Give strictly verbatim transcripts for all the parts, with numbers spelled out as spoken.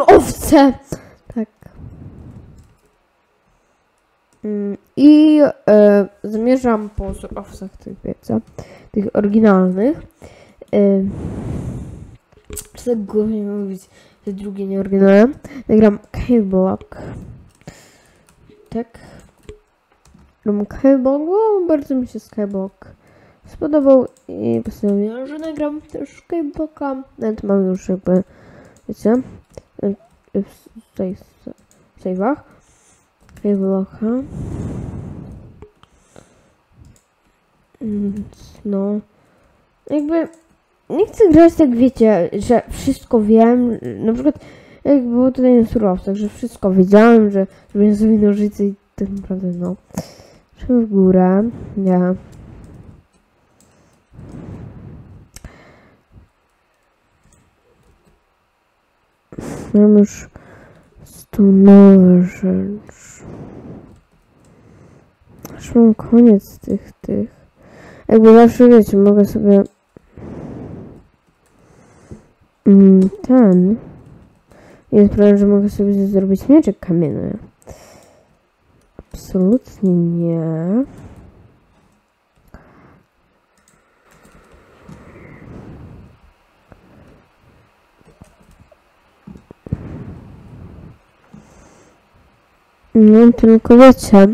owce! Tak. I e, zamierzam po surowcach tych, wiecie, tych oryginalnych. E, z tego głównie mówić, że drugie nieoryginalne. Nagram Skyblock. Tak. Gram Skyblock, bo bardzo mi się Skyblock spodobał i postanowiłam, że nagram też Skyblocka. Nawet mam już jakby, wiecie, w save'ach Skyblocka. No, jakby nie chcę grać tak, wiecie, że wszystko wiem. Na przykład jak było tutaj na surowcach, że wszystko wiedziałem, że zrobiłem sobie nożyce i tak naprawdę no. Przejdźmy w górę. Nie. Mam już stu nowe rzeczy. Już mam koniec tych, tych. Jakby zawsze wiecie, mogę sobie mm, ten jest problem, że mogę sobie zrobić mieczek kamienny. Absolutnie nie. No tylko wiecie,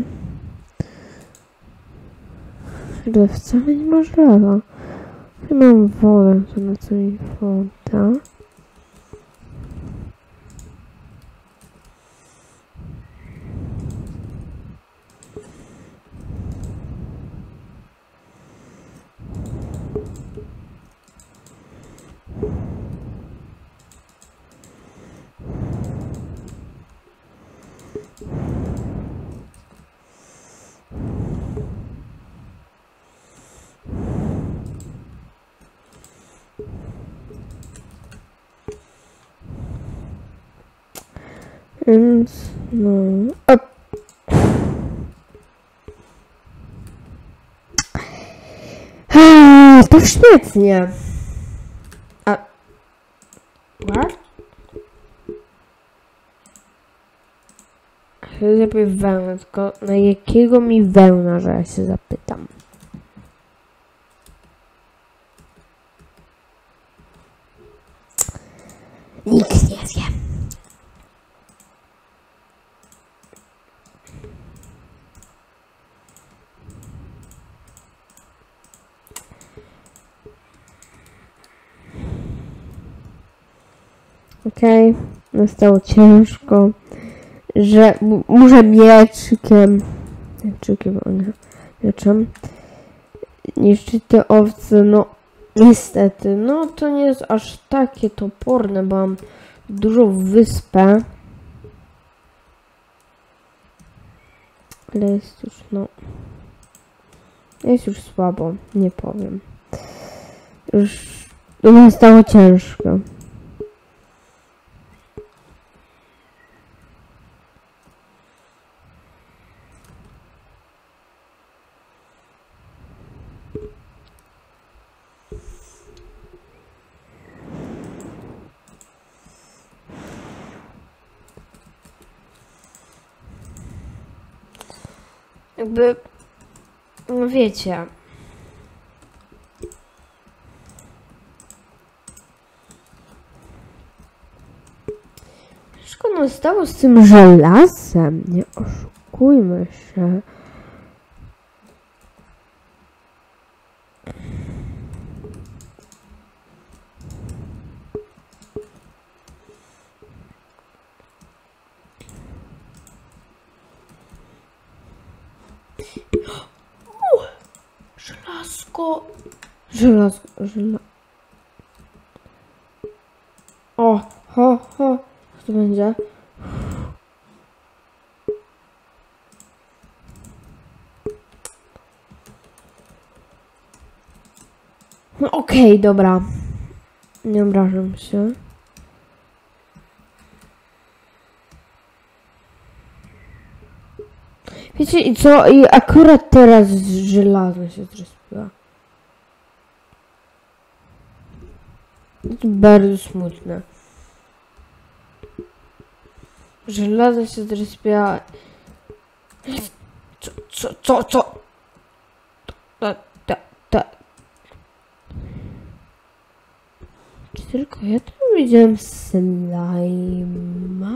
że wcale nie ma żelaza. Ja mam wodę, to na co mi woda. Więc no. O. Ha, to świetnie. A. What? Lepiej wełnę, tylko na jakiego mi wełna, że ja się zapytam. Nikt nie wie. Okej, okay. Nastało ciężko, że muszę mieczykiem, mieczykiem, a nie mieczem niszczyć te owce. No niestety, no to nie jest aż takie toporne, bo mam dużą wyspę, ale jest już, no jest już słabo, nie powiem, już to mi stało ciężko. Jakby, no wiecie, szkoda stało z tym żelazem, nie oszukujmy się. Uh, żelazko. Żelazko, żelazko. O, ho, ho. Co to będzie? No okej, okay, dobra. Nie obrażam się. Wiecie i co? I akurat teraz żelazo się zrespiła. To bardzo smutne. Żelazo się zrespiła. Co, co, co, co? Ta, ta, ta. Czy tylko ja tu widziałem slajma?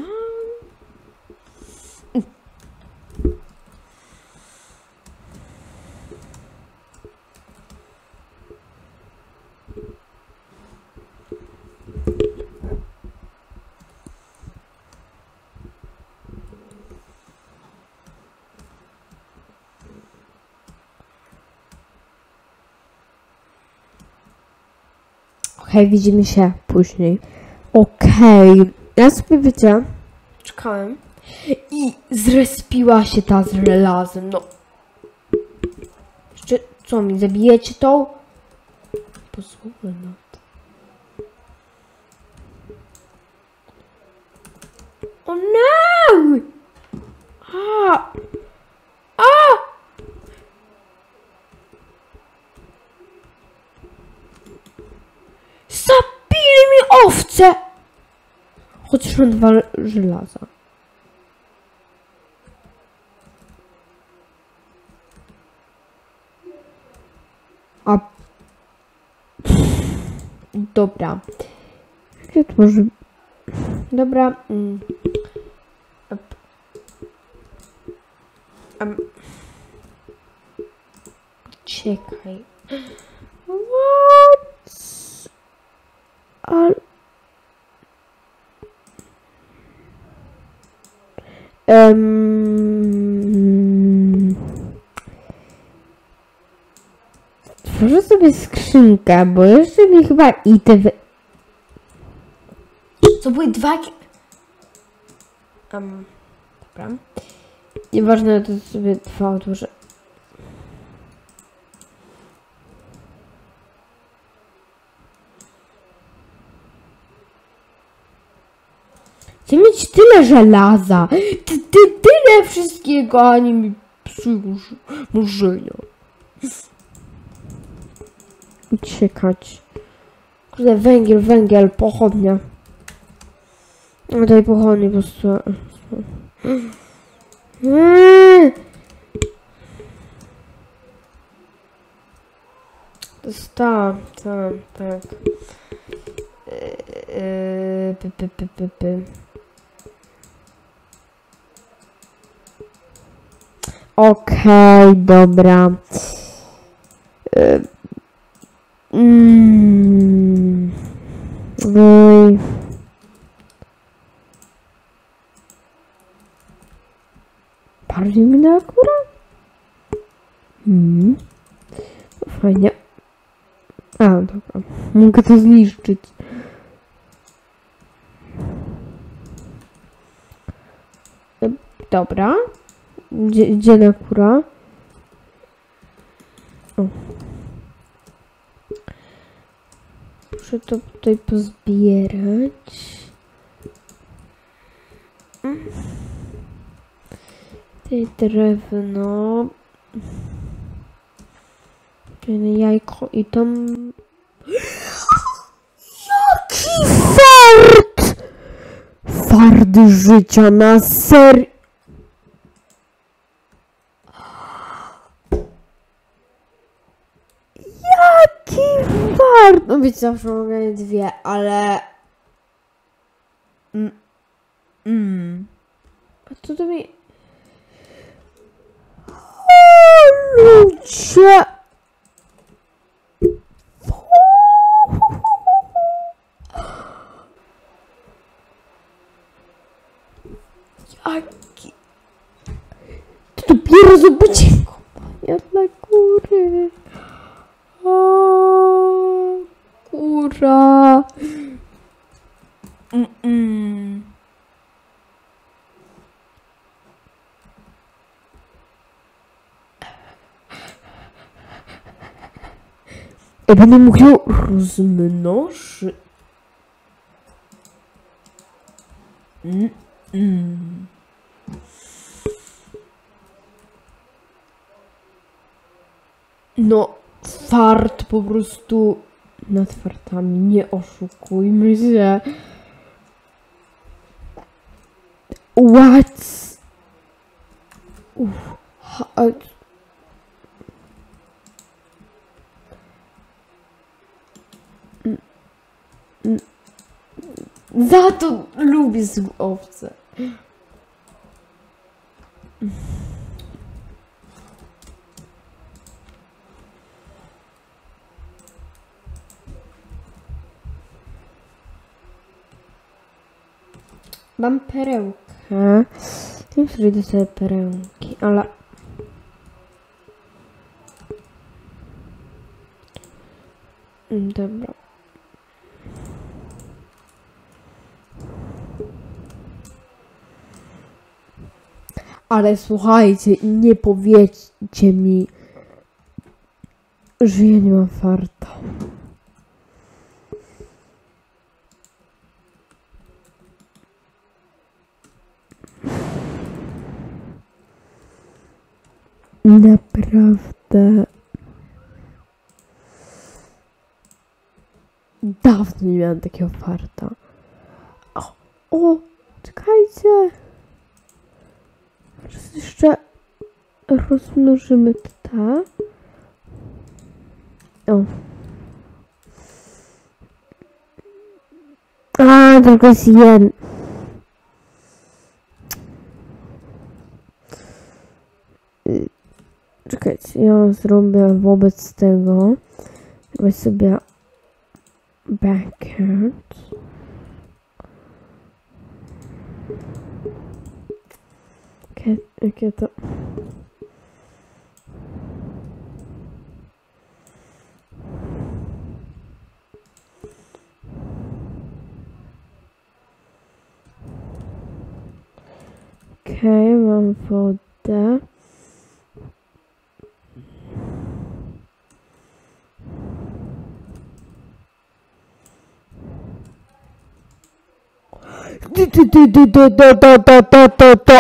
Okej, okay, widzimy się później. Okej, okay. Ja sobie wiecie, czekałem i zrespiła się ta z żelazem, no. Jeszcze, co mi, zabijecie tą? Pozwolę na to. O no! A! A! Zabili mi owce! Chociaż mam dwa żelaza. A... Dobra. Jak to może... Dobra. Mm. Um. Czekaj. What? Ale... Um... Tworzę sobie skrzynkę, bo jeszcze mi chyba i te... Wy... To były dwa... Um, dobra. Nieważne, to sobie dwa odłożę. Chcę mieć tyle żelaza, ty, ty, tyle wszystkiego, a nie mi psują marzenia. Uciekać. Kurde, węgiel, węgiel, pochodnia. No tej pochodni po prostu... To jest ta, ta, tak. Yy, py, py, py, py, py. Okej, okay, dobra. Yy. Mm. Oj. Bardziej mi na akurat? Mm. Fajnie. A, dobra. Mogę to zniszczyć. Dobra. Gdzie, gdzie na kura? O. Muszę to tutaj pozbierać. Tutaj drewno. Tutaj jajko i tam... Jaki fart! Fart życia na ser... Jaki fart! No wiecie, zawsze mogę mieć dwie, ale... Mm. Mm. A co to mi... O ludzie! Jaki... To dopiero zobaczcie kopania dla góry. O, kura. Mm -mm. Ja będę mógł ją rozmnożyć. Mm -mm. No, fart po prostu nad fartami, nie oszukujmy się. What? Uff. Ha, za to lubię owce. Mam perełkę. Nie wiem, że sobie perełki, ale... Dobra. Ale słuchajcie, nie powiedzcie mi, że ja nie mam farta. Naprawdę. Dawno nie miałam takiego farta. O, o, czekajcie. Teraz jeszcze rozmnożymy to tak. O. A, tylko jest jeden. Czekajcie, ja zrobię wobec tego. Weź sobie backyard. Jakie, jakie to... Okej, okay, mam wodę. Do, do, do, do, do, do, do, do, do, do.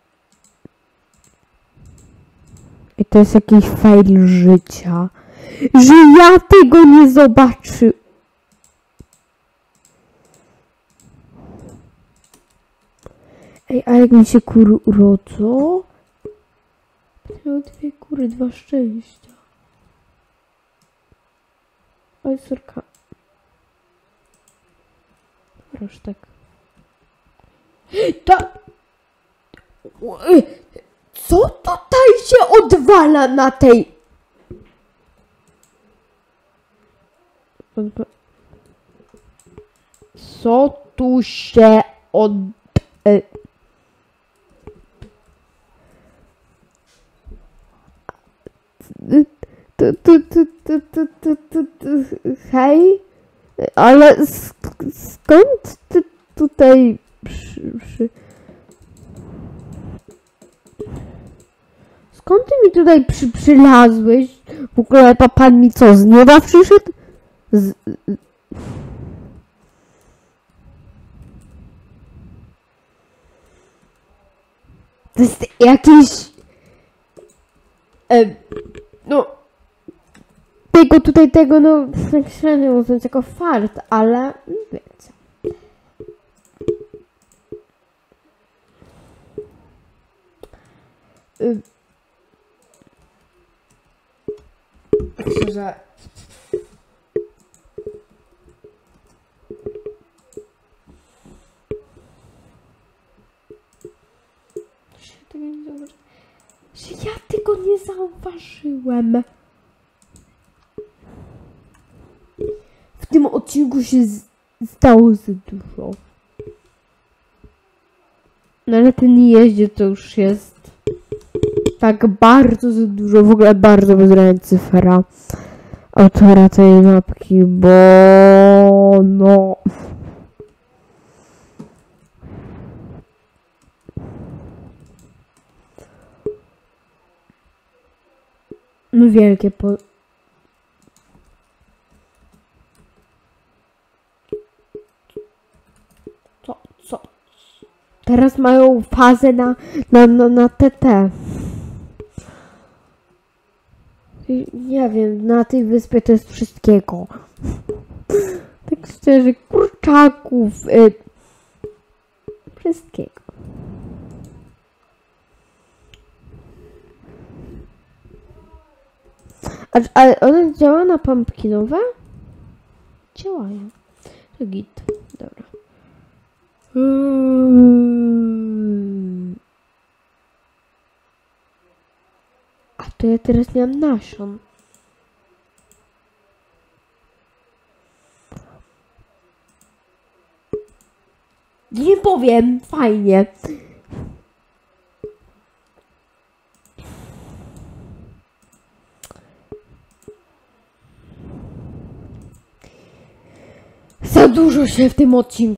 I to jest jakiś fail życia, że ja tego nie zobaczy. Ej, a jak mi się kury urodzą? Miał dwie kury, dwa szczęścia. Oj, sorka. Proszę tak. Ta... Co tutaj się odwala na tej... Co tu się od... Tu, tu, tu, tu, tu, tu, tu, tu. Hej? Ale skąd ty tutaj przy, przy... Skąd ty mi tutaj przy, przylazłeś? W ogóle to pan mi co, z nieba przyszedł? Z... To jest jakiś... E, no... Tego tutaj, tego, no... Tak średnio mówiąc, jako fart, ale... Wiecie... Y... Myślę, że... Że ja tego nie zauważyłem. W tym odcinku się stało za dużo. No ale ten jeździe to już jest tak bardzo za dużo, w ogóle bardzo bezradna cyfra autora tej mapki, bo no... No wielkie po... Co? Co? Teraz mają fazę na... na... na, na T T. Nie wiem, na tej wyspie to jest wszystkiego. Tak szczerze, kurczaków... Y... Wszystkiego. A, ale one działa na pumpkinowe? Działają. To git. Dobra. Hmm. A to ja teraz nie mam nasion. Nie powiem. Fajnie. Za dużo się w tym odcinku